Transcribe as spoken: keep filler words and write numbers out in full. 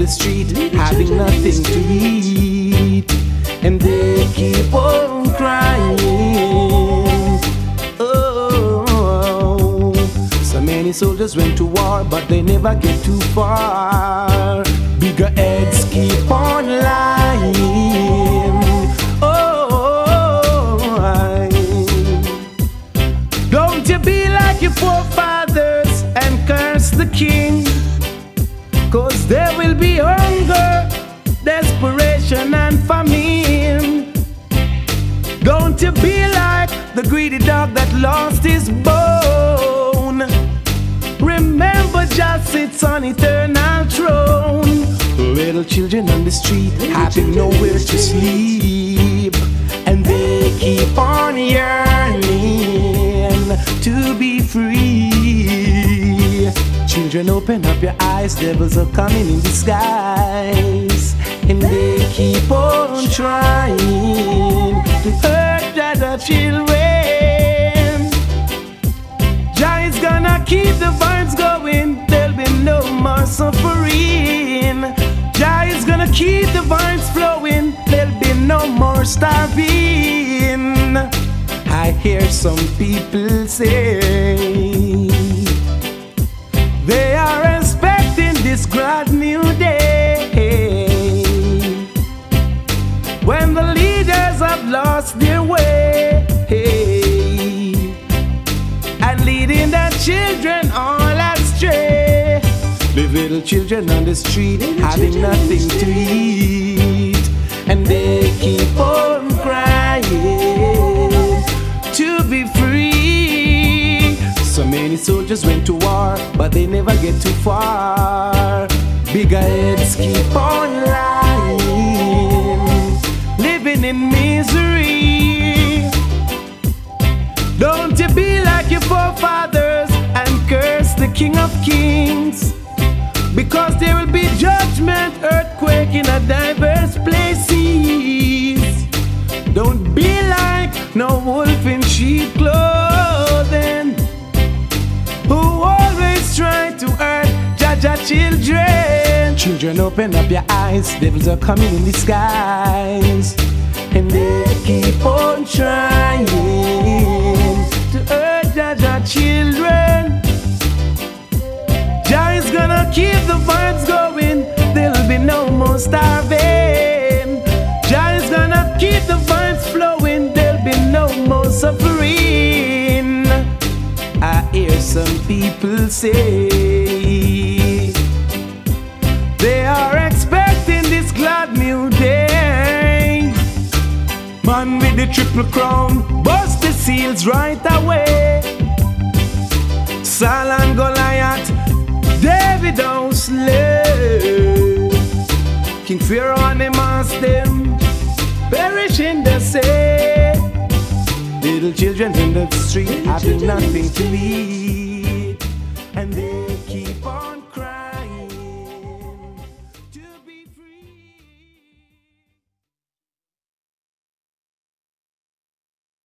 street, having nothing to eat, and they keep on crying. Oh, so many soldiers went to war, but they never get too far. Bigger heads keep on lying. Oh, don't you be like your forefathers and curse the king, 'cause there will be hunger, desperation and famine. Don't you be like the greedy dog that lost his bone. Remember, Jah sits on eternal throne. Little children on the street having nowhere to sleep, and they keep on yearning to be free. Children, open up your eyes, devils are coming in disguise, and they keep on trying to hurt the other children. Jah is gonna keep the vibes going, there'll be no more suffering. Jah is gonna keep the vibes flowing, there'll be no more starving. I hear some people say they are expecting this glad new day, when the leaders have lost their way, and leading their children all astray. Leave little children on the street having nothing to eat, and they keep on crying to be free. So many soldiers went to war, but they never get too far. Bigger heads keep on lying, living in misery. Don't you be like your forefathers and curse the King of Kings, because there will be judgment, earthquake in a diverse places. Don't be like no wolf in sheep clothing, who always try to hurt Jah Jah children. Children, open up your eyes, devils are coming in disguise, and they keep on trying to hurt Jah Jah children. Jah is gonna keep the vibes going, there'll be no more starving. Jah is gonna keep the vibes flowing, there'll be no more suffering. I hear some people say they are expecting this glad new day. Man with the triple crown, bust the seals right away. Saul and Goliath, David don't slay. King Pharaoh and the mass them perish in the sea. Little children in the street having nothing to eat, and they